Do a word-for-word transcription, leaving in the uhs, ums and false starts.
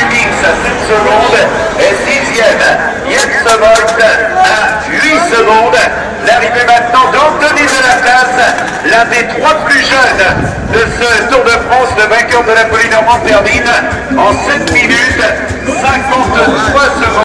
Phoenix à sept secondes et sixième. Jens Volt à huit secondes. L'arrivée maintenant d'Anthony de la Place, l'un des trois plus jeunes de ce Tour de France, le vainqueur de la Polynormande termine en sept minutes cinquante-trois secondes.